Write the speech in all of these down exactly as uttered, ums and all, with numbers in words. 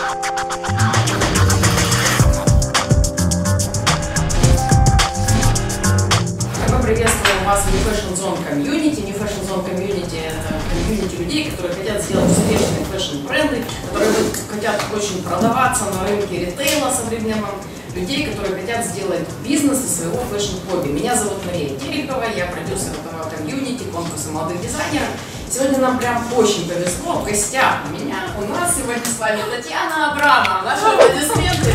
Приветствую вас в New Fashion Zone Community. New Fashion Zone Community – это комьюнити людей, которые хотят сделать успешные фэшн-бренды, которые хотят очень продаваться на рынке ритейла современном, людей, которые хотят сделать бизнес из своего фэшн-хобби. Меня зовут Мария Терехова, я продюсер этого комьюнити, конкурса молодых дизайнеров. Сегодня нам прям очень повезло, в гостях у меня, у нас сегодня с вами Татьяна Абрамова. Наши аплодисменты!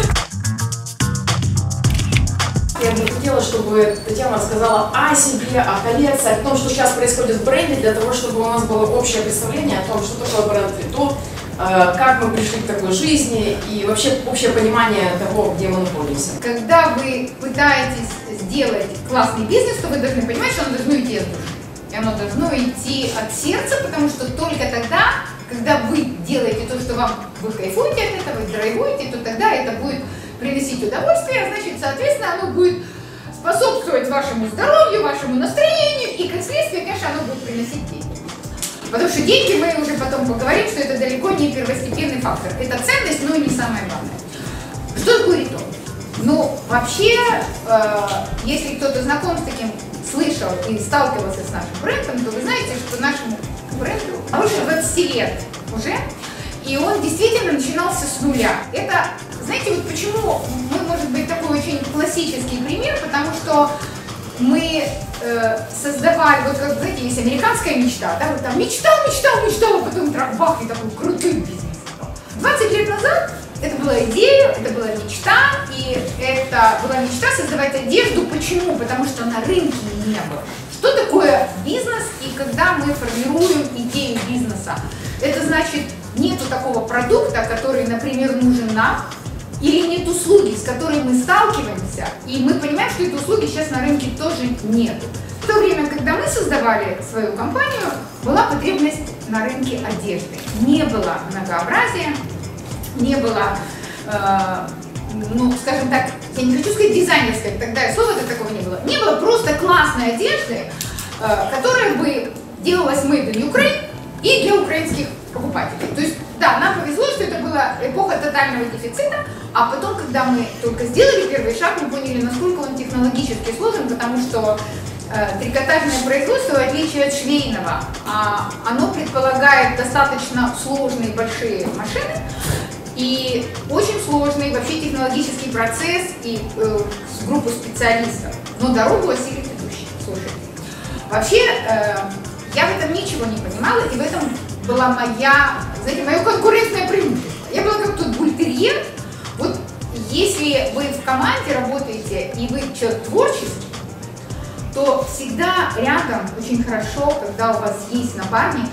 Я бы хотела, чтобы Татьяна рассказала о себе, о коллекции, о том, что сейчас происходит в бренде, для того, чтобы у нас было общее представление о том, что такое бренд Рито, как мы пришли к такой жизни и вообще общее понимание того, где мы находимся. Когда вы пытаетесь сделать классный бизнес, то вы должны понимать, что оно должно идти от души. И оно должно идти от сердца, потому что только тогда, когда вы делаете то, что вам вы кайфуете от этого, вы драйвуете, то тогда это будет приносить удовольствие, значит, соответственно, оно будет способствовать вашему здоровью, вашему настроению, и как следствие, конечно, оно будет приносить деньги. Потому что деньги, мы уже потом поговорим, что это далеко не первостепенный фактор. Это ценность, но не самое главное. Что такое Рито? Ну, вообще, э, если кто-то знаком с таким, слышал и сталкивался с нашим брендом, то вы знаете, что нашему бренду больше двадцати лет уже, и он действительно начинался с нуля. Это, знаете, вот почему мы, может быть, такой очень классический пример, потому что мы э, создавали, вот как, знаете, есть американская мечта, да, вот там мечтал, мечтал, мечтал, а потом трах-бах, и такой крутой бизнес. двадцать лет назад это была идея, это была мечта, и это была мечта создавать одежду. Почему? Потому что на рынке не было. Что такое бизнес, и когда мы формируем идею бизнеса? Это значит, нету такого продукта, который, например, нужен нам, или нет услуги, с которой мы сталкиваемся, и мы понимаем, что этой услуги сейчас на рынке тоже нету. В то время, когда мы создавали свою компанию, была потребность на рынке одежды. Не было многообразия, не было, э, ну, скажем так, я не хочу сказать дизайнерской, тогда и слова такого не было. Не было просто классной одежды, э, которая бы делалась made in Ukraine и для украинских покупателей. То есть, да, нам повезло, что это была эпоха тотального дефицита, а потом, когда мы только сделали первый шаг, мы поняли, насколько он технологически сложен, потому что э, трикотажное производство, в отличие от швейного, а, оно предполагает достаточно сложные большие машины и очень сложный вообще технологический процесс и э, группу специалистов. Но дорогу осилит идущий. Слушайте, вообще э, я в этом ничего не понимала, и в этом была моя, знаете, мое конкурентное преимущество. Я была как тут бультерьер. Вот если вы в команде работаете и вы человек творческий, то всегда рядом очень хорошо, когда у вас есть напарник,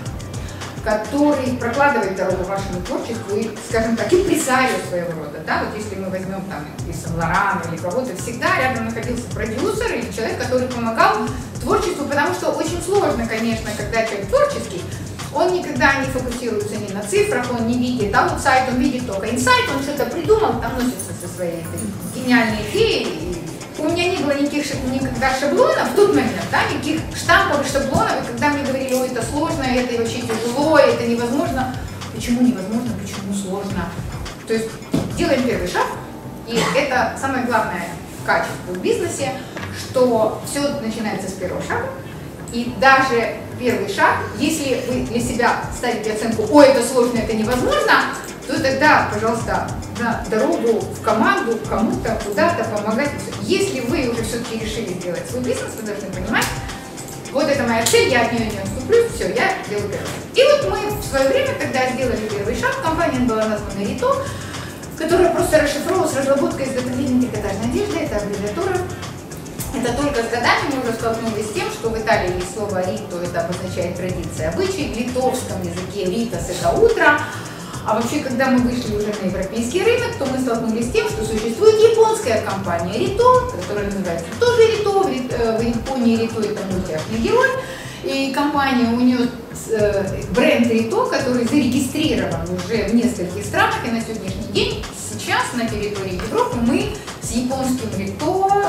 который прокладывает дорогу вашему творчеству и, скажем так, импресарио своего рода. Да? Вот если мы возьмем там из Сен-Лорана или кого-то, всегда рядом находился продюсер или человек, который помогал творчеству, потому что очень сложно, конечно, когда человек творческий, он никогда не фокусируется ни на цифрах, он не видит аутсайд, он видит только инсайт, он что-то придумал, там носится со своей гениальной идеей. У меня не было никаких никогда шаблонов в тот момент, да, никаких штамповых шаблонов, и когда мне говорили, ой, это сложно, это вообще тяжело, это невозможно. Почему невозможно, почему сложно? То есть делаем первый шаг, и это самое главное качество в бизнесе, что все начинается с первого шага, и даже первый шаг, если вы для себя ставите оценку, ой, это сложно, это невозможно, то тогда, пожалуйста, на дорогу в команду, кому-то, куда-то помогать. Если вы уже все-таки решили сделать свой бизнес, вы должны понимать, вот это моя цель, я от нее не отступлюсь, все, я делаю первый. И вот мы в свое время тогда сделали первый шаг, компания была названа Рито, которая просто расшифровывалась разработка изготовления трикотажной одежды, это аббревиатура. Это только с годами мы уже столкнулись с тем, что в Италии есть слово «рито», это обозначает традиция, обычай, в литовском языке «ритас» это утро. А вообще, когда мы вышли уже на европейский рынок, то мы столкнулись с тем, что существует японская компания Рито, которая называется тоже Рито, в Японии Рито это мультяшный герой, и компания, у нее бренд Рито, который зарегистрирован уже в нескольких странах, и на сегодняшний день, сейчас на территории Европы мы с японским Рито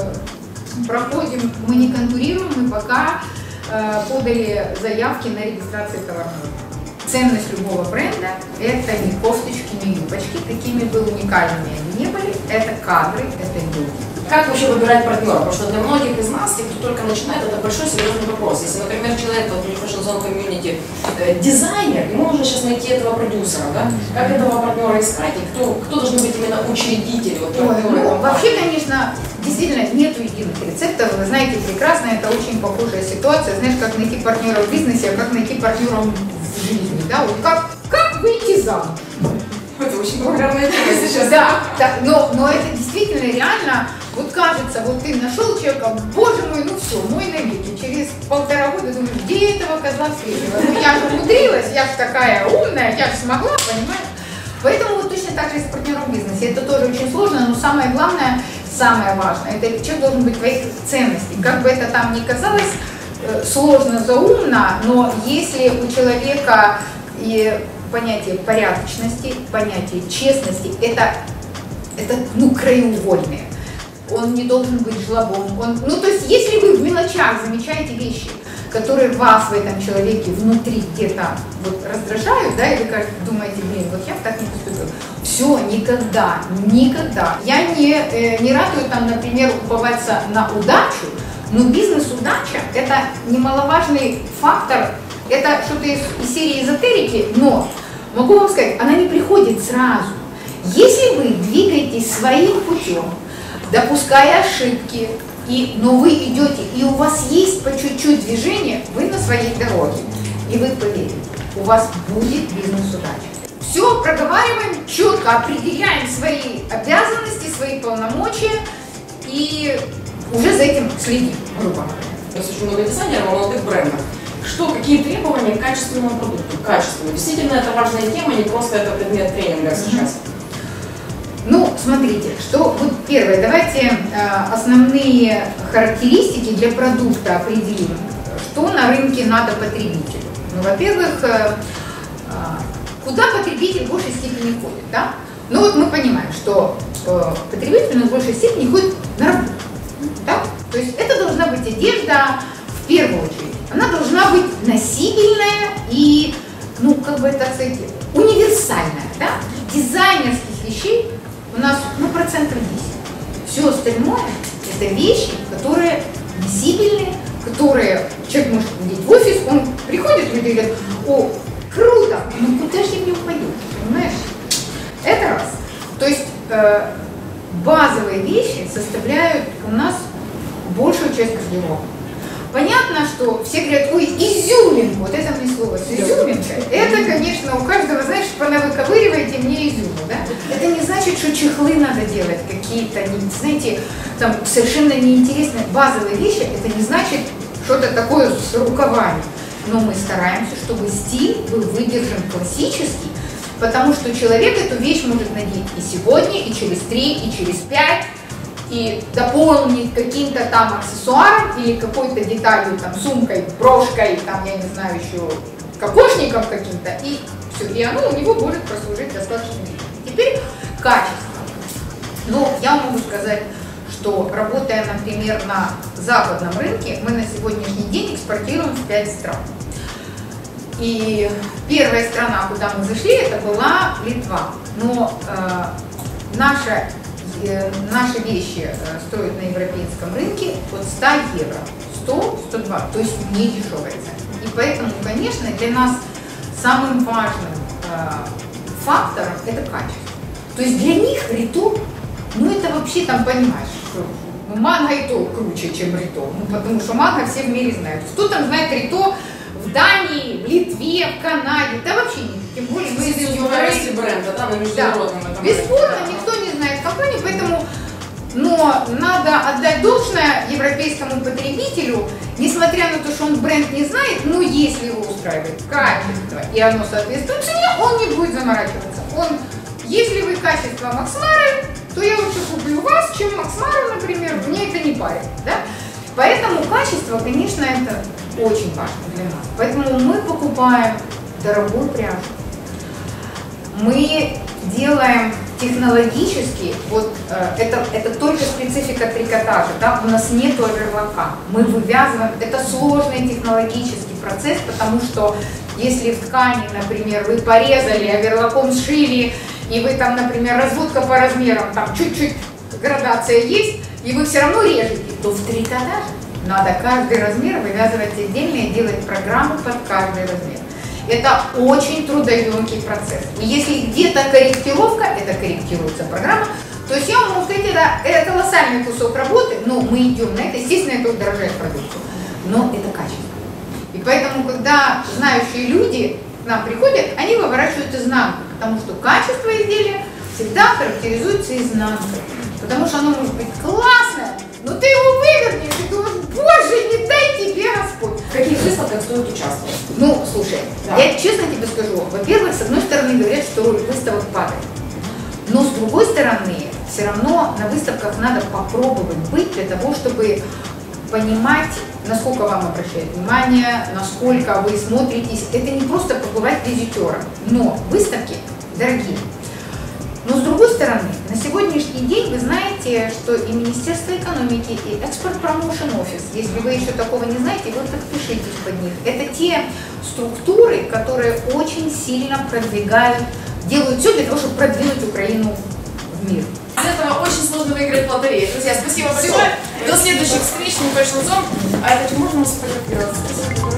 проходим, мы не конкурируем, мы пока подали заявки на регистрацию товарного. Ценность любого бренда – это не кофточки, не юбочки, какими бы уникальными они ни были, это кадры, это люди. Как вообще выбирать партнера? Потому что для многих из нас, тех, кто только начинает, это большой серьезный вопрос. Если, например, человек вот, в Fashion Zone Community э, дизайнер, ему нужно сейчас найти этого продюсера, да? Как этого партнера искать и кто, кто должен быть именно учредитель? Вот, Ой, партнера, ну, вообще, конечно, действительно нету единых рецептов. Вы знаете прекрасно, это очень похожая ситуация. Знаешь, как найти партнера в бизнесе, а как найти партнера в жизни. Да? Вот как, как выйти замуж? Это очень популярная тема сейчас. Да, да, но, но это действительно реально. Вот кажется, вот ты нашел человека, боже мой, ну все, мой навеки. Через полтора года думаешь, где этого козла встретила? Ну я же умудрилась, я же такая умная, я же смогла, понимаешь? Поэтому вот точно так же и с партнером в бизнесе. Это тоже очень сложно, но самое главное, самое важное, это человек должен быть твоих ценностей. Как бы это там ни казалось сложно, заумно, но если у человека и понятие порядочности, понятие честности, это, это ну, краеугольные. Он не должен быть жлобом. Он, ну, то есть, если вы в мелочах замечаете вещи, которые вас в этом человеке внутри где-то вот раздражают, да, и вы как думаете, блин, вот я так не поступил. Все, никогда, никогда. Я не, э, не радую там, например, уповаться на удачу, но бизнес-удача – это немаловажный фактор. Это что-то из, из серии эзотерики, но могу вам сказать, она не приходит сразу. Если вы двигаетесь своим путем, допуская ошибки, и, но вы идете, и у вас есть по чуть-чуть движения, вы на своей дороге. И вы поверите, у вас будет бизнес-удача. Все проговариваем, четко определяем свои обязанности, свои полномочия и уже за этим следим, грубо говоря. У нас очень много дизайнеров, молодых брендов. Что, какие требования к качественному продукту? Качественному. Действительно, это важная тема, не просто это предмет тренинга сейчас. Ну, смотрите, что вот первое, давайте э, основные характеристики для продукта определим. Что на рынке надо потребителю? Ну, во-первых, э, э, куда потребитель в большей степени ходит, да? Ну вот мы понимаем, что э, потребитель в большей степени ходит на работу, да? То есть это должна быть одежда в первую очередь. Она должна быть носибельная и, ну, как бы это сказать, универсальная, да? Дизайнерских вещей у нас, ну, процентов десять. Все остальное – это вещи, которые носибельные, которые человек может надеть в офис, он приходит, люди говорят, о, круто, ну куда же я не упаду, понимаешь? Это раз. То есть э, базовые вещи составляют у нас большую часть гардероба. Понятно, что все говорят, ой, изюминка, вот это мне слово, изюминка, это, конечно, у каждого, знаешь, понавыковыриваете мне изюму, да? Это не значит, что чехлы надо делать какие-то, знаете, там совершенно неинтересные базовые вещи, это не значит что-то такое с рукавами. Но мы стараемся, чтобы стиль был выдержан классический, потому что человек эту вещь может надеть и сегодня, и через три, и через пять, и дополнить каким-то там аксессуаром или какой-то деталью, там, сумкой, брошкой, там, я не знаю, еще кокошником каким-то, и все, и оно у него может прослужить достаточно длительно. Теперь качество. Ну, я могу сказать, что работая, например, на западном рынке, мы на сегодняшний день экспортируем в пять стран. И первая страна, куда мы зашли, это была Литва. Но э, наша Наши вещи стоят на европейском рынке от ста евро, сто — сто два, то есть не дешевая цена. И поэтому, конечно, для нас самым важным э, фактором это качество. То есть для них рито, ну это вообще там, понимаешь, что ну, манго и то круче, чем рито, ну, потому что манго все в мире знают. Кто там знает рито в Дании, в Литве, в Канаде, да вообще нет. Тем более мы из Европы бренда, да, на международном да. этом. Бесспорно, никто не знает компании, поэтому, но надо отдать должное европейскому потребителю, несмотря на то, что он бренд не знает, но если его устраивает качество и оно соответствует цене, он не будет заморачиваться. Он, если вы качество Максмара, то я лучше куплю вас, чем Максмара, например, мне это не парит, да? Поэтому качество, конечно, это очень важно для нас. Поэтому мы покупаем дорогую пряжу. Мы делаем технологически, вот э, это, это только специфика трикотажа, да, у нас нет оверлока, мы вывязываем, это сложный технологический процесс, потому что Если в ткани, например, вы порезали, оверлоком сшили, и вы там, например, разводка по размерам, там чуть-чуть градация есть, и вы все равно режете, то в трикотаже надо каждый размер вывязывать отдельно и делать программу под каждый размер. Это очень трудоемкий процесс. И если где-то корректировка, это корректируется программа. То есть я вам могу сказать, это, это колоссальный кусок работы, но мы идем на это, естественно, это удорожает продукцию, но это качество. И поэтому, когда знающие люди к нам приходят, они выворачивают изнанку, потому что качество изделия всегда характеризуется изнанкой. Потому что оно может быть классное, но ты его вывернешь и думаешь, боже, не дай тебе Господь. В каких выставках стоит участвовать? Ну, слушай, да. я честно тебе скажу, во-первых, с одной стороны говорят, что роль выставок падает. Но с другой стороны, все равно на выставках надо попробовать быть для того, чтобы понимать, насколько вам обращают внимание, насколько вы смотритесь. Это не просто побывать визитером, но выставки дорогие. Но с другой стороны, на сегодняшний день вы знаете, что и Министерство экономики, и Export Promotion Office, если вы еще такого не знаете, вы подпишитесь под них. Это те структуры, которые очень сильно продвигают, делают все для того, чтобы продвинуть Украину в мир. Из этого очень сложно выиграть в лотерею. Друзья, спасибо большое. До следующих встреч, не Fashion Zone. А это можно сфотографироваться?